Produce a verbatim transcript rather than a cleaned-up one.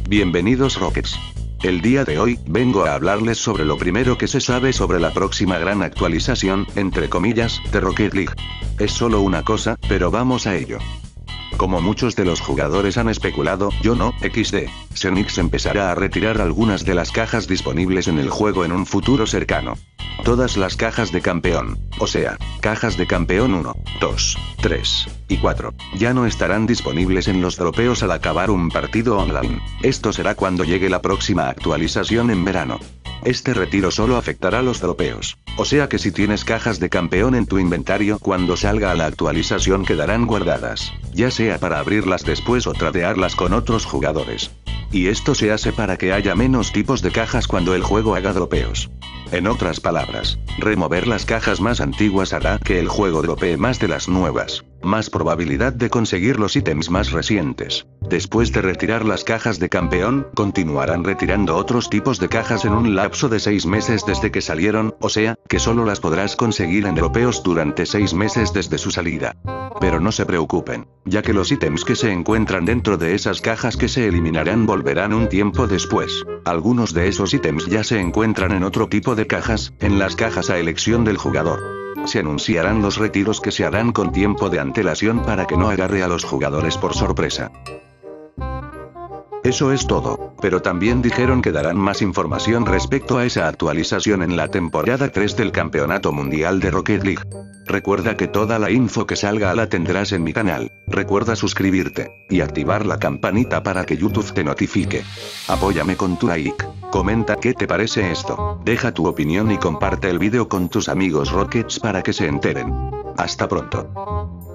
Bienvenidos Rockets. El día de hoy, vengo a hablarles sobre lo primero que se sabe sobre la próxima gran actualización, entre comillas, de Rocket League. Es solo una cosa, pero vamos a ello. Como muchos de los jugadores han especulado, yo no, equis de, Xenix empezará a retirar algunas de las cajas disponibles en el juego en un futuro cercano. Todas las cajas de campeón, o sea, cajas de campeón uno, dos, tres y cuatro, ya no estarán disponibles en los dropeos al acabar un partido online. Esto será cuando llegue la próxima actualización en verano. Este retiro solo afectará a los dropeos, o sea que si tienes cajas de campeón en tu inventario cuando salga la actualización quedarán guardadas, ya sea para abrirlas después o tradearlas con otros jugadores. Y esto se hace para que haya menos tipos de cajas cuando el juego haga dropeos. En otras palabras, remover las cajas más antiguas hará que el juego dropee más de las nuevas, más probabilidad de conseguir los ítems más recientes. Después de retirar las cajas de campeón, continuarán retirando otros tipos de cajas en un lapso de seis meses desde que salieron, o sea, que solo las podrás conseguir en dropeos durante seis meses desde su salida. Pero no se preocupen, ya que los ítems que se encuentran dentro de esas cajas que se eliminarán volverán un tiempo después. Algunos de esos ítems ya se encuentran en otro tipo de cajas, en las cajas a elección del jugador. Se anunciarán los retiros que se harán con tiempo de antelación para que no agarre a los jugadores por sorpresa. Eso es todo, pero también dijeron que darán más información respecto a esa actualización en la temporada tres del Campeonato Mundial de Rocket League. Recuerda que toda la info que salga la tendrás en mi canal, recuerda suscribirte, y activar la campanita para que YouTube te notifique. Apóyame con tu like, comenta qué te parece esto, deja tu opinión y comparte el vídeo con tus amigos Rockets para que se enteren. Hasta pronto.